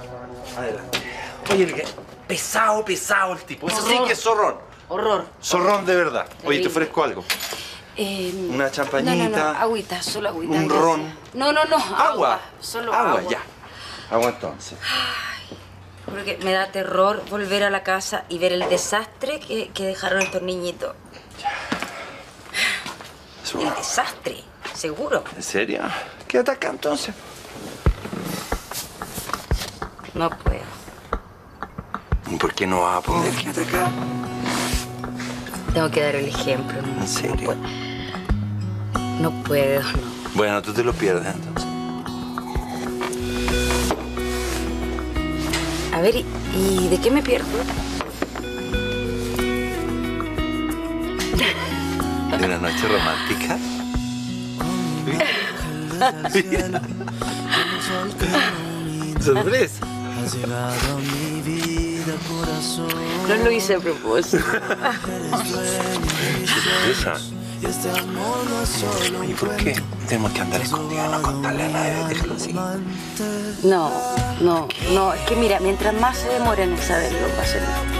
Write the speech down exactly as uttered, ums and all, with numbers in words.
Adelante. Oye, que pesado, pesado el tipo. Eso sí que es zorrón. Horror. Zorrón de verdad. Terrible. Oye, te ofrezco algo. Eh, Una champañita. No, no, no, agüita, solo agüita. Un gracias. ron. No, no, no, agua. Agua. Solo agua. agua. Agua, ya. Agua entonces. Porque me da terror volver a la casa y ver el desastre que, que dejaron estos niñitos. Eso. El desastre, seguro. ¿En serio? Quédate acá entonces. No puedo. ¿Y por qué no vas a poder? Quédate acá. Tengo que dar el ejemplo. No, ¿En serio? No puedo. No puedo, no. Bueno, tú te lo pierdes entonces. A ver, ¿y, y de qué me pierdo? ¿De una noche romántica? Mira. Sorpresa. No lo hice a propósito. Sorpresa. ¿Y por qué tenemos que andar escondidos, no contarle a nadie, déjalo así? No, no, no. Es que mira, mientras más se demoren en saberlo, va a ser mejor.